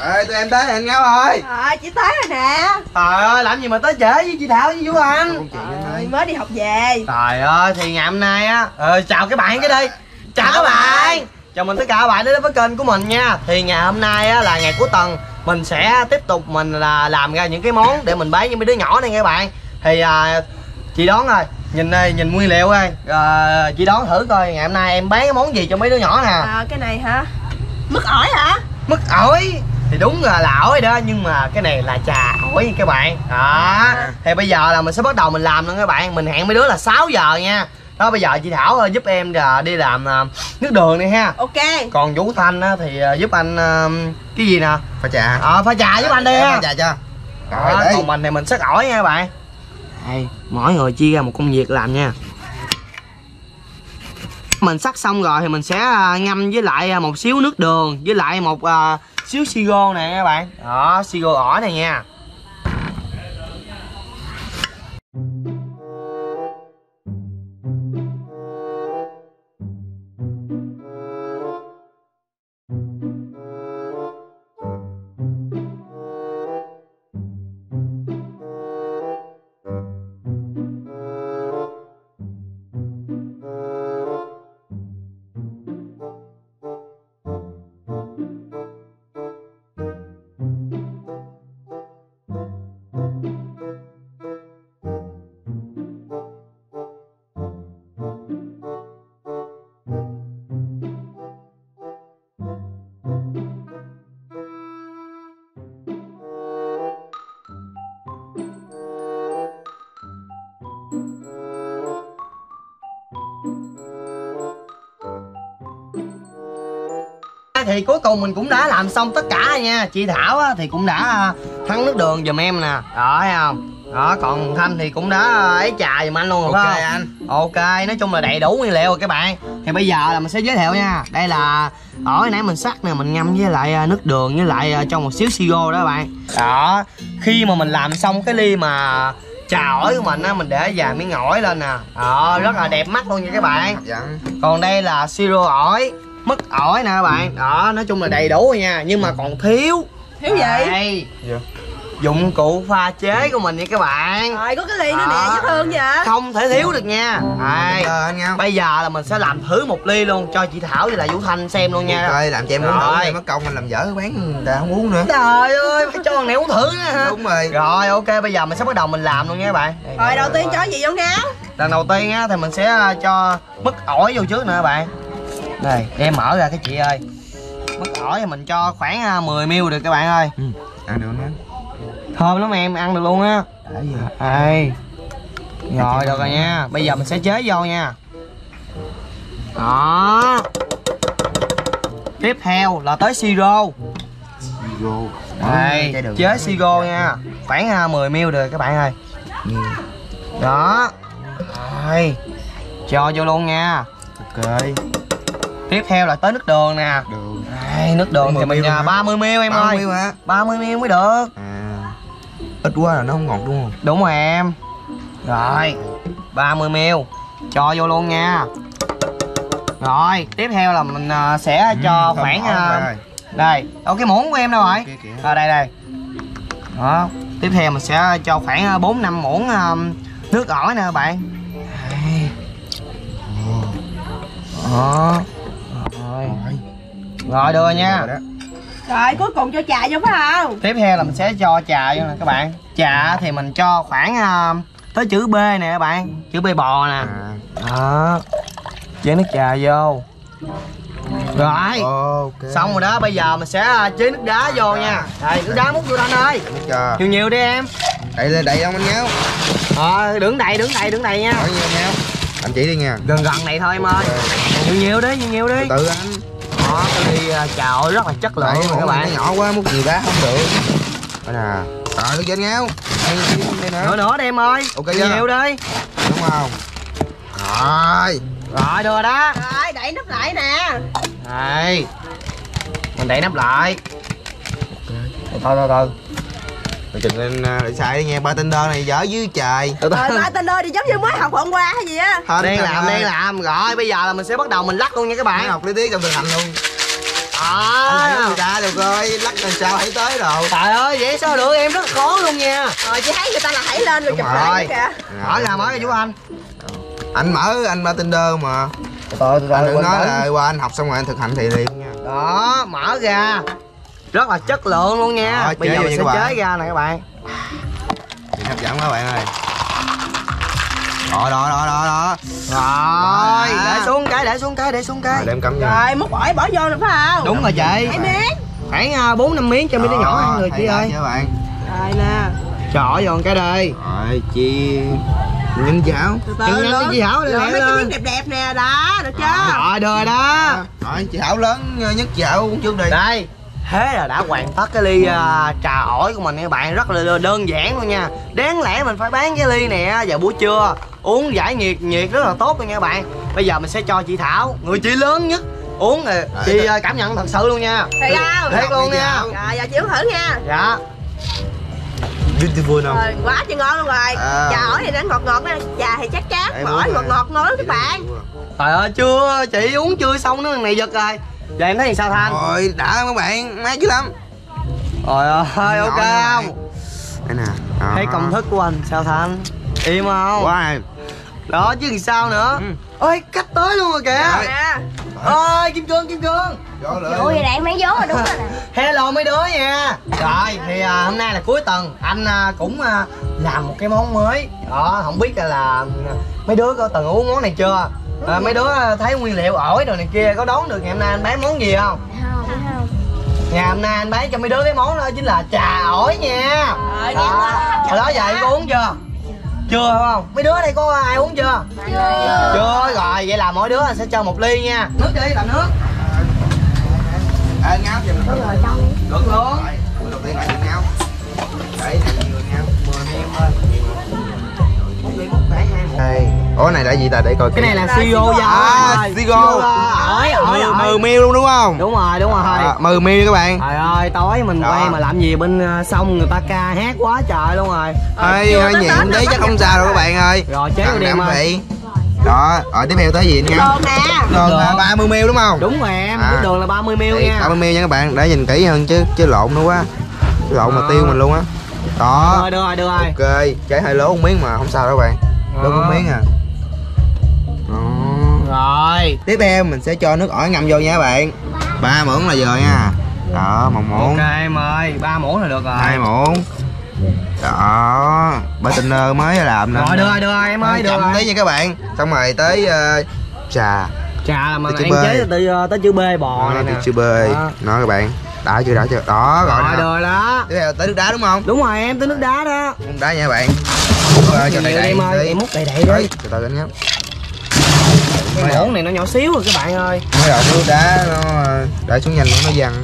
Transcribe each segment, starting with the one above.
Ê, tụi em tới anh Ngáo ơi. Chị tới rồi nè. Trời ơi, làm gì mà tới trễ với chị Thảo với Vũ Anh. Mới đi học về. Trời ơi, thì ngày hôm nay á, chào các bạn cái đi. Chào các bạn. Chào mừng tất cả các bạn đến với kênh của mình nha. Thì ngày hôm nay á là ngày cuối tuần, mình sẽ tiếp tục mình là làm ra những cái món để mình bán cho mấy đứa nhỏ này các bạn. Thì chị đoán rồi, nhìn đây, nhìn nguyên liệu ơi. Chị đoán thử coi ngày hôm nay em bán cái món gì cho mấy đứa nhỏ nè. Cái này hả? Mứt ổi hả? Mứt ổi thì đúng là ổi đó, nhưng mà cái này là trà ổi nha các bạn. Đó. Thì bây giờ là mình sẽ bắt đầu mình làm luôn các bạn. Mình hẹn mấy đứa là 6 giờ nha. Đó, bây giờ chị Thảo giúp em đi làm nước đường đi ha. Ok. Còn Vũ Thanh thì giúp anh cái gì nè? Pha trà. Pha trà giúp anh đi ha. Pha trà cho. Rồi, còn mình thì mình xắt ổi nha các bạn. Đây, mỗi người chia ra một công việc làm nha. Mình xắt xong rồi thì mình sẽ ngâm với lại một xíu nước đường với lại một xíu siro nè các bạn. Đó, siro ổi này nha. Thì cuối cùng mình cũng đã làm xong tất cả nha. Chị Thảo thì cũng đã thắng nước đường giùm em nè. Đó, thấy không? Đó, còn Thanh thì cũng đã ấy trà giùm anh luôn rồi. Ok phải không? anh. Ok, nói chung là đầy đủ nguyên liệu rồi các bạn. Thì bây giờ là mình sẽ giới thiệu nha. Đây là ổi nãy mình sắc nè, mình ngâm với lại nước đường với lại cho một xíu siro đó các bạn. Đó, khi mà mình làm xong cái ly mà trà ổi của mình á, mình để vài miếng ổi lên nè. Đó, rất là đẹp mắt luôn nha các bạn. Còn đây là siro ổi, mứt ổi nè các bạn. Đó, nói chung là đầy đủ rồi nha. Nhưng mà còn thiếu gì? Đây, dụng cụ pha chế của mình nha các bạn. Rồi có cái ly nữa nè, dễ thương vậy. Không thể thiếu được nha. Đây, bây giờ là mình sẽ làm thử một ly luôn cho chị Thảo với lại Vũ Thanh xem luôn nha. Trời, làm cho em uống thử, em mất công anh làm dở bán người ta không uống nữa. Trời ơi, phải cho thằng này uống thử nữa hả? Đúng rồi. Rồi, ok, bây giờ mình sẽ bắt đầu mình làm luôn nha các bạn. Rồi đầu tiên cho gì vô Ngáo? Lần đầu tiên á thì mình sẽ cho mứt ổi vô trước nè các bạn. Đây, đem mở ra cái chị ơi. Mứt ổi thì mình cho khoảng 10ml được các bạn ơi. Ăn được nữa. Thơm lắm em, ăn được luôn á. Đây. Rồi, được rồi nha. Bây giờ mình sẽ chế vô nha. Đó. Tiếp theo là tới siro. Đây, chế siro nha. Khoảng 10ml được các bạn ơi. Đó. Rồi. Cho vô luôn nha. Ok. Tiếp theo là tới nước đường nè. Đây, nước đường thì mình 30ml em ơi. 30ml hả? 30ml mới được. Ít quá là nó không ngọt đúng không? Đúng rồi em. Rồi, 30ml. Cho vô luôn nha. Rồi, tiếp theo là mình sẽ cho khoảng đây, đâu cái muỗng của em đâu rồi? Đây đây. Đó, tiếp theo mình sẽ cho khoảng 4-5 muỗng nước ổi nè các bạn. Đây. Đó. Rồi được rồi nha. Rồi cuối cùng cho trà vô phải không? Tiếp theo là mình sẽ cho trà vô nè các bạn. Trà thì mình cho khoảng tới chữ B nè các bạn. Chữ B bò nè. Đó. Chế nước trà vô. Rồi. Xong rồi đó, bây giờ mình sẽ chế nước đá vô nha. Đây, nước đá múc vô Thanh ơi. Nhiều nhiều đi em. Đầy không anh Ngáo? Đừng đầy nha. Hỏi nhiều nhau. Anh chỉ đi nha. Gần này thôi em ơi. Nhiều nhiều đi. Tự anh. Đó, cái ly trà ổi rất là chất lượng luôn các bạn. Nhỏ quá, múc nhiều đá không được. Đây nè. Rồi, được chưa anh Ngáo? Nữa đi em ơi. Ok nhiều đi. Đúng không? Rồi. Rồi, được rồi đó. Rồi, đậy nắp lại nè. Đây. Mình đậy nắp lại. Từ. Chừng lên xài đi nha, bartender này dở dưới trời. Bartender thì giống như mới học hôm qua hay gì á. Đang làm. Rồi bây giờ là mình sẽ bắt đầu mình lắc luôn nha các bạn. Học lý thuyết trong thực hành luôn. Đó. Người ta được rồi, lắc là sao hãy tới đâu. Trời ơi vậy sao được, em rất khó luôn nha. Rồi chị thấy người ta là hãy lên rồi Đúng chụp rồi. lại kìa. Mở ra mở ra chú anh. Anh mở anh Bartender mà. Anh đừng nói là qua anh học xong rồi anh thực hành thì liền nha. Đó, mở ra. Rất là chất lượng luôn nha. Đó, Bây giờ mình sẽ các bạn. chế ra nè các bạn. Thì hấp dẫn các bạn ơi. Đó. Rồi, Đó. để xuống cái, để xuống cái, để xuống cái. Rồi đem cắm vô. Rồi múc ổi bỏ vô rồi phải không? Đúng rồi chị. Mấy miếng. Khoảng 4-5 miếng cho mấy đứa nhỏ ăn rồi chị ơi. Các bạn. Rồi nè. Trời vô cái đây. Rồi chi nhân chảo. Từ Nhanh từ nhanh luôn. chị Hảo lên Rồi lẹ mấy cái lên. miếng đẹp đẹp nè, đó, được chưa? Rồi được rồi đó. Rồi chị Hảo lớn nhất chảo cũng trước đi. Đây. Thế là đã hoàn tất cái ly trà ổi của mình nha các bạn, rất là đơn giản luôn nha. Đáng lẽ mình phải bán cái ly nè vào buổi trưa uống giải nhiệt rất là tốt luôn nha các bạn. Bây giờ mình sẽ cho chị Thảo, người chị lớn nhất, uống rồi chị cảm nhận thật sự luôn nha. Thiệt không? Thiệt luôn nha. Rồi giờ chị uống thử nha. Dạ. Beautiful không? Rồi quá chứ ngon luôn rồi. Trà ổi thì nó ngọt ngọt nè, trà thì chắc chắn, ổi ngọt ngọt ngon lắm các bạn. Trời ơi chưa, chị uống chưa xong nữa này giật rồi. Giờ em thấy sao Thanh? Rồi đã các bạn, mát dữ lắm. Trời ơi ok không? Đây nè. Đó. Thấy công thức của anh sao Thanh? Im không? Wow. Đó chứ làm sao nữa. Ôi cách tới luôn rồi kìa. Nè. Ôi Kim Cương Ủa vậy là em mấy vố rồi đúng rồi nè. hello mấy đứa nha. Rồi thì hôm nay là cuối tuần, anh cũng làm một cái món mới đó, không biết là mấy đứa có từng uống món này chưa. Mấy đứa thấy nguyên liệu ổi đồ này kia có đoán được ngày hôm nay anh bán món gì không? Không. Ngày hôm nay anh bán cho mấy đứa cái món đó chính là trà ổi nha. Đó. Hồi đó giờ em có uống chưa? Chưa phải không? Mấy đứa ở đây có ai uống chưa? Chưa. Rồi vậy là mỗi đứa anh sẽ cho một ly nha. Nước đi, làm nước. Ngáo giùm được Rồi trong đi. Được luôn. rồi. Đầu tiên là ngáo. Đấy, nhiều ngáo. 10 em thôi. Một ly một cái hai một. Đây. Ủa này là gì ta để coi. Cái này là Sigo da. Sigo. Ổi 10 ml luôn đúng không? Đúng rồi. 10 ml các bạn. Trời ơi, tối mình Đó. quay mà làm gì bên xong người ta ca hát quá trời luôn rồi. Hơi nhịn tí chắc không sao đâu các bạn ơi. Rồi chế vào đêm ơi. vị. Đó, rồi tiếp theo tới gì nha. Đường nè. Đường là 30 ml đúng không? Đúng rồi em, À. nước đường là 30ml nha. 30 ml nha các bạn, để nhìn kỹ hơn chứ lộn nữa quá. Lộn mà tiêu mình luôn á. Đó. Được rồi. Ok, trái hơi lố một miếng mà không sao đâu các bạn. Lố một miếng à. Đó. Rồi. Tiếp theo mình sẽ cho nước ổi ngâm vô nha các bạn. 3 muỗng là vừa nha. Đó, 1 muỗng. Ok em ơi, 3 muỗng là được rồi. 2 muỗng. Đó, bartender mới làm nên. Rồi được rồi em ơi, được chậm rồi. tí nha các bạn. Xong rồi tới trà. Trà là mà Từ chữ em B. chế tới chữ B bò này nè. Chữ B. Đó các bạn. Đã chưa? Đó rồi. Rồi nè. được đó. Tiếp theo tới nước đá đúng không? Đúng rồi em, tới nước đá đó. Nước đá nha các bạn. Cho đầy em ơi, tí. em múc đầy Đấy, đi. từ từ anh nhé. Cái muỗng này nó nhỏ xíu rồi các bạn ơi. Mới đầu nước đá nó để xuống nhanh nó văng.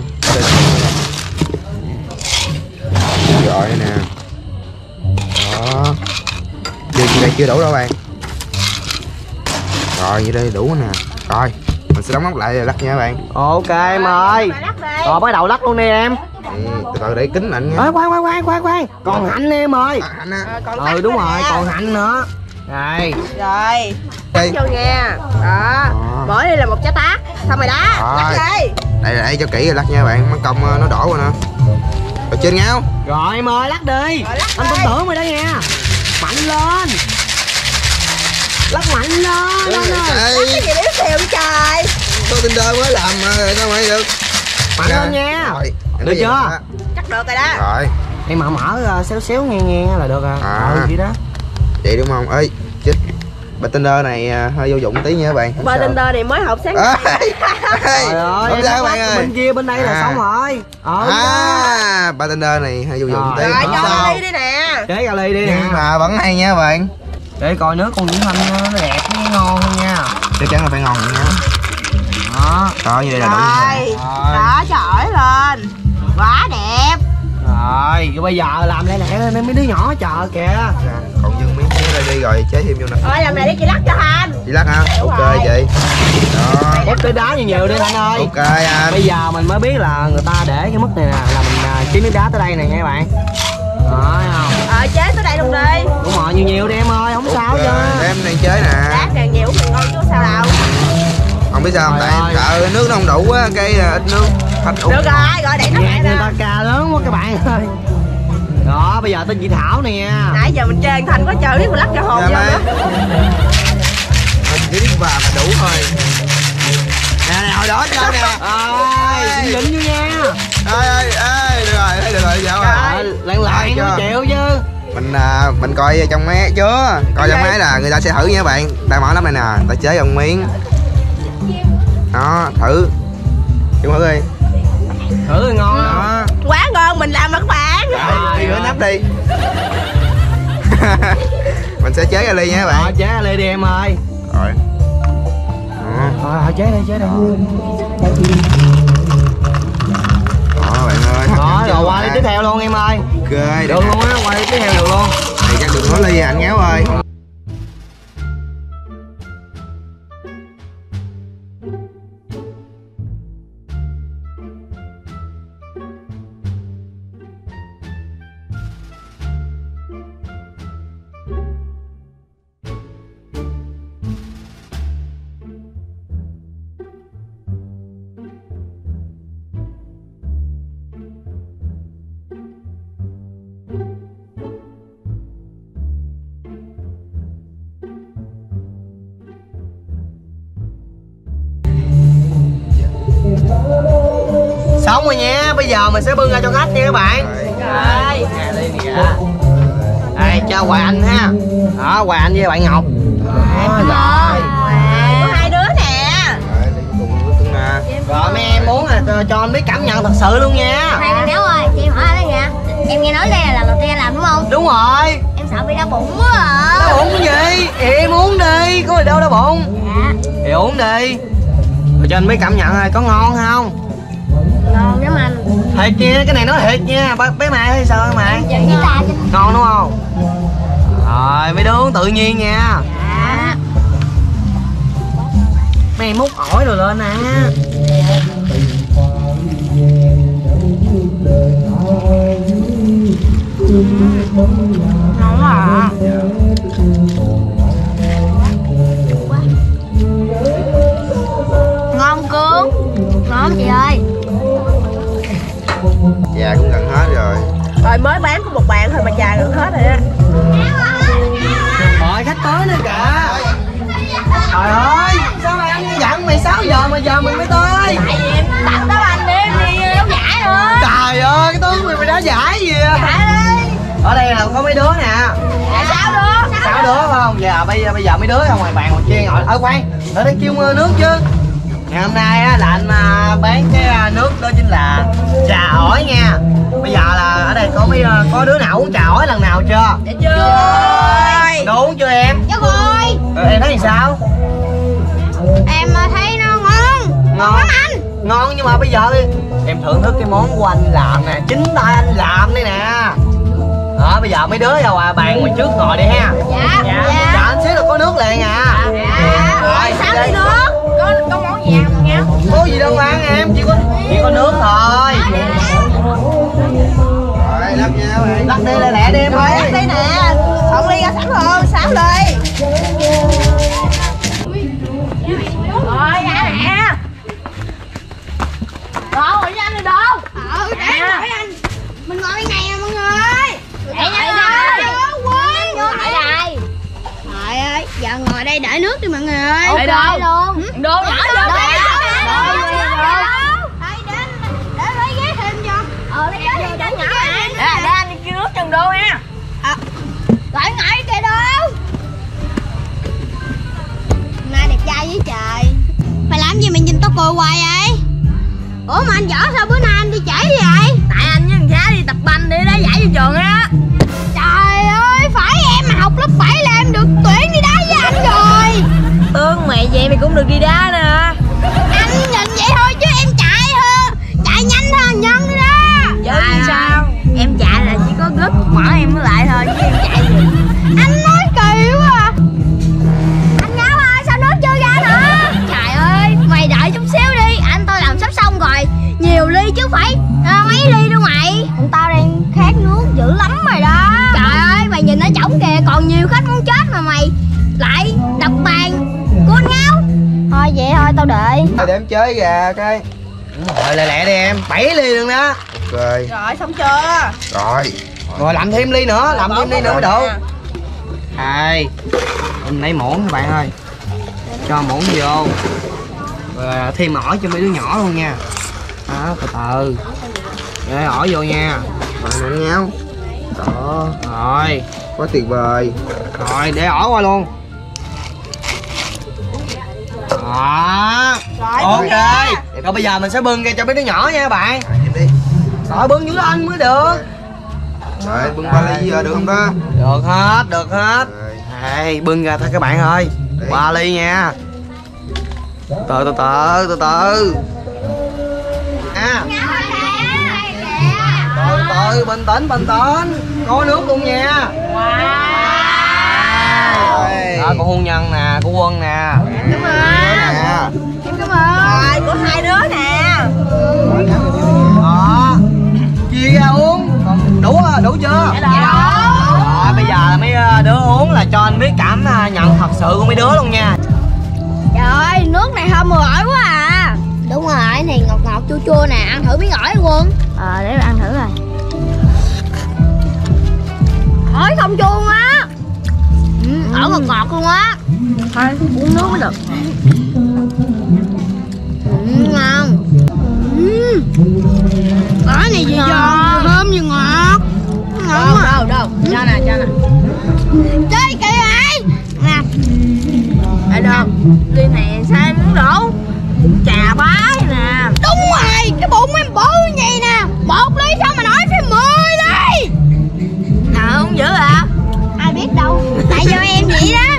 Rồi đây nè. Đó. Chưa đủ đâu bạn. Rồi vậy đây đủ nè. Rồi mình sẽ đóng nắp lại rồi lắc nha các bạn. Ok em ơi. Rồi bắt đầu lắc luôn đi em. Từ từ để kính lạnh nha. Ê khoan. Còn hạnh em ơi. Hạnh á. Đúng rồi, còn hạnh nữa. Đây. Rồi. Đây. Vô nha. Đó. Mỗi đây là một trái tát. Xong rồi đó. Rồi. Lắc đi. Đây cho kỹ rồi lắc nha các bạn. Mất công nó đổ rồi nè. Rồi trên ngáo. Rồi em ơi, lắc đi. Rồi, lắc Anh đi. tin tưởng mày đó nha. Mạnh lên. Lắc mạnh lên anh ơi. Đây. Cái gì yếu xìu vậy trời. Bartender mới làm mà sao mà được. Mạnh lên nha. Rồi. Được chưa? Chắc được rồi đó. Rồi. Em mở xéo nghe là được à. Vậy đó. Vậy đúng không? Ơi, chết. Bartender này hơi vô dụng tí nha các bạn. Bartender này mới học sáng. Trời ơi, không em sao các bạn lắc ơi. bên kia bên đây là xong rồi. Bartender này hơi vô dụng tí. Rồi Không cho sao. ly đi nè. Chế ra ly đi nè. Nhưng mà vẫn hay nha các bạn. Để coi nước con Vĩnh Thanh nó đẹp nó ngon hơn nha. Chắc chắn là phải ngon vậy nha. Đó. Đó, như đây là đủ nha. Rồi. Đó cho ổi lên. Quá đẹp. Rồi, bây giờ làm lẹ lên mấy đứa nhỏ chờ kìa. Còn dưng miếng xíu đây đi rồi chế thêm vô nè. Rồi làm này đi chị lắc cho Thanh. Chị lắc hả? Đúng Ok rồi. chị. Đó. Múc cái đá nhiều đi Thanh ơi. Ok anh. Bây giờ mình mới biết là người ta để cái mức này nè là mình chế nước đá tới đây nè nha các bạn. Đó, thấy không? Chế tới đây luôn đi. Đúng rồi, nhiều đi em ơi, không sao chứ. Em đang chế nè. Đá càng nhiều càng ngon chứ sao đâu. Không biết sao không, Trời tại em ơi. sợ nước nó không đủ á, cây là ít nước. Thách Được rồi, gọi điện nó lại người nè. ta ca lớn quá các bạn ơi. Đó, bây giờ tên chị Thảo nè. Nãy giờ mình chơi Thành có chơi biết mình lắc cho hồn vô nữa. Mình chỉ biết vào mà đủ thôi. Nè hồi đó chơi nè. Ơi, dính dính vô nha. Ê, được rồi, sao rồi. Lạng lạng mới chịu chứ. Mình coi trong máy chưa? Coi trong máy là người ta sẽ thử nha các bạn. Ta mở lắm này nè, ta chế bằng miếng. Đó, thử. Chịu thử đi. Thử rồi ngon đó. Quá ngon, mình làm mà các bạn. Rồi, rửa nắp đi. Mình sẽ chế ra ly nha các bạn. Chế ra ly đi em ơi. Rồi. Thôi chế đây, chế đây. Đó bạn ơi. Đó, rồi qua ly tiếp theo luôn em ơi. Ok, Được luôn á, qua ly tiếp theo được luôn. Thì chắc đừng nói ly anh Ngáo ơi. Xong rồi nha, bây giờ mình sẽ bưng ra cho khách nha các bạn. Rồi. Nè ly nè. Đây cho Hoài Anh ha. Đó, Hoài Anh với bạn Ngọc. Đó, rồi. Có hai đứa nè. Rồi mấy em muốn cho anh biết cảm nhận thật sự luôn nha. Khoan anh Béo ơi, chị hỏi anh đó nha. Em nghe nói đây là lần đầu tiên anh làm đúng không? Đúng rồi. Em sợ bị đau bụng quá à. Đau bụng cái gì? Em uống đi, có gì đâu đau bụng. Dạ. Thì uống đi. Rồi cho anh biết cảm nhận coi có ngon không? Ngon lắm anh. Thiệt nha, cái này nói thiệt nha. Bé Mẹ hay sao hả Mẹ? Chị với ta chứ. Ngon đúng không? Rồi mấy đứa uống tự nhiên nha. Dạ. Mấy em múc ổi rồi lên nè. Ngon quá à. Ngon cương. Ngon chị ơi. Dạ cũng gần hết rồi. Rồi mới bán có một bạn thôi mà trà gần hết rồi á. Rồi khách tới nữa kìa. Trời ơi, sao mày ăn dặn mày 6 giờ mà giờ mình mới tới? Tại vì em tặng đó anh đi đấu giải nữa. Trời ơi, cái tướng mày đã giải gì à? Ở đây là có mấy đứa nè. Dạ 6 đứa. 6 đứa phải không? Giờ bây giờ mấy đứa ra ngoài bàn ngoài kia ngồi. Khoan, ở đây kêu nước chứ. Ngày hôm nay á là anh bán cái nước đó chính là trà ổi nha. Bây giờ là ở đây có đứa nào uống trà ổi lần nào chưa? Dạ chưa. Đồ uống chưa em? Dạ rồi. Em thấy sao? Em thấy nó ngon. Ngon lắm anh. Ngon nhưng mà bây giờ em thưởng thức cái món của anh làm nè, chính tay anh làm đây nè. Đó, bây giờ mấy đứa vào bàn ngoài trước ngồi đi ha. Dạ. Dạ anh xíu là có nước liền à. Dạ. Rồi, Sao đây. đi nước? Có món gì ăn nha? Có gì đâu ăn em, chỉ có nước thôi. Rồi, lắp nha các bạn. Lắc đi lẹ lẹ đi em ơi. Lắc đi nè. Soạn ly ra sẵn luôn, 6 ly. Rồi ra nè. Đâu rồi anh rồi đâu? Để hỏi anh. Mình ngồi bên này nè mọi người. Để quên vô lại đây. Trời ơi, giờ ngồi đây đợi nước đi mọi người ơi. Để đâu? Luôn. Đồ nhỏ vô nè. Để lấy ghế thêm cho. Lấy ghế thêm cho nhỏ anh. Để anh đi kêu nước chừng đô nha. Gọi ngại kìa đâu. Nay đẹp trai với trời. Phải làm gì mà nhìn tao cười hoài vậy? Ủa mà anh võ sao bữa nay anh đi trễ vậy? Tại anh với thằng Giá đi tập banh đi đá giải cho trường á. Trời ơi, phải em mà học lớp 7 là em được tuyển đi đá với anh rồi. Tương mày vậy mày cũng được đi đá nè. Anh nhìn vậy thôi chứ em chạy hơn. Chạy nhanh hơn Nhân đi đó. Vậy sao? Em chạy là chỉ có gấp mở em mới lại thôi chứ em chạy gì. Anh nói kỳ quá à. Anh Ngáo ơi, sao nước chưa ra nữa? Trời ơi, mày đợi chút xíu đi. Anh tôi làm sắp xong rồi. Nhiều ly chứ phải mấy ly đâu mày. Anh tao đang khát nước dữ lắm rồi đó. Trời ơi, mày nhìn ở trỏng kìa. Còn nhiều khách muốn chết mà mày lại đập bàn của anh Ngáo. Thôi vậy thôi, tao đợi. Để em chế ra cái. Rồi lẹ lẹ đi em, 7 ly luôn đó. Ok. Rồi xong chưa? Rồi Làm thêm ly nữa, làm thêm ly nữa mới đủ. Nè. Đây, em lấy muỗng các bạn ơi. Cho muỗng vô. Rồi thêm ổi cho mấy đứa nhỏ luôn nha. Đó, từ từ. Để ổi vô nha. rồi nè nhau. Đó, Rồi, quá tuyệt vời. rồi để ổi qua luôn. Đó. Rồi Ok. nha. Rồi bây giờ mình sẽ bưng ra cho mấy đứa nhỏ nha các bạn. Em đi. Rồi bưng dưới lên mới được. Rồi bưng 3 ly giờ được không đó? Được hết, được hết. Rồi. Đây, bưng ra thôi các bạn ơi. 3 ly nha. Từ từ. À, từ bình tĩnh. Có nước luôn nha. Đó, của hôn nhân nè, của Quân nè. Cảm ơn. Cảm ơn. Rồi của hai đứa nè. Đó. Chia ra uống. Còn đủ chưa? Rồi bây giờ mấy đứa uống là cho anh biết cảm nhận thật sự của mấy đứa luôn nha. Trời ơi, nước này thơm mùi ổi quá à. Đúng rồi, cái này ngọt chua nè, ăn thử miếng ổi Quân. Để ăn thử rồi. Ổi không chua á. Ổi ngọt luôn á. Thôi uống nước mới được. Ngon. Ổi này gì giòn, thơm như ngọt. Ngon. Đâu. Cho nè. Chơi kìa ơi. Nè. Ở đâu? Ly này sao muốn đổ? Trà bái nè. Đúng rồi, cái bụng em bự như vậy nè. 1 ly sao mà nói phải 10 ly. Nào không dữ à? Ai biết đâu, tại do em vậy đó.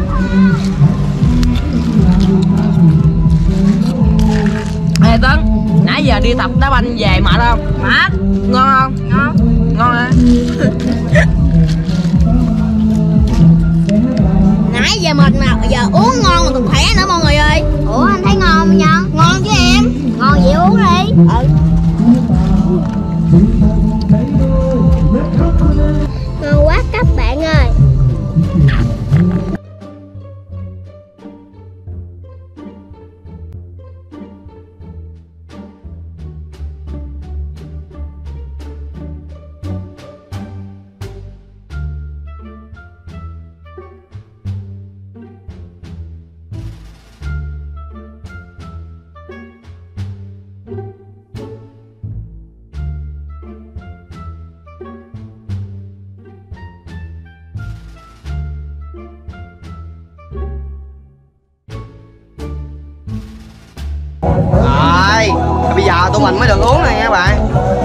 Ê Tấn, nãy giờ đi tập đá banh về mệt không? Mệt. Ngon không? Ngon hả? Nãy giờ mệt mà giờ uống ngon mà còn khỏe nữa mọi người ơi. Ủa anh thấy ngon không Nhân? Ngon chứ em. Ngon vậy uống đi. Ngon quá các bạn ơi. Rồi, bây giờ tụi mình mới được uống này nha các bạn.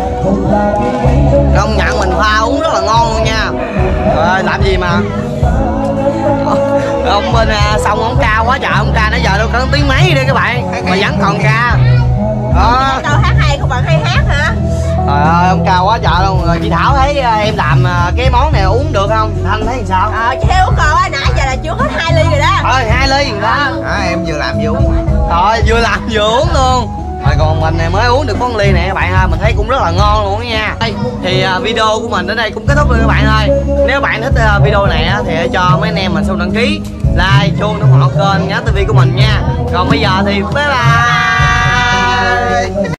Công nhận mình pha uống rất là ngon luôn nha. Rồi, làm gì mà ông bên xong ông ca quá trời, ông ca nãy giờ đâu có tiếng mấy đi các bạn mà vẫn còn ca. Đó. Đâu hát hay không bạn hay hát hả? Trời ơi, ông ca quá trời luôn. Rồi chị Thảo thấy em làm cái món này uống được không? Thanh thấy sao? Chị thấy uống rồi á, nãy giờ là chưa hết 2 ly rồi đó. Thôi 2 ly rồi đó. Em vừa làm vừa uống. Rồi vừa làm vừa uống luôn. Rồi còn mình này mới uống được con ly này các bạn ơi, mình thấy cũng rất là ngon luôn đó nha. Thì video của mình đến đây cũng kết thúc rồi các bạn ơi. Nếu bạn thích video này thì cho mấy anh em mình xuống đăng ký, like, chuông ủng hộ kênh Nhớ TV của mình nha. Còn bây giờ thì bye bye.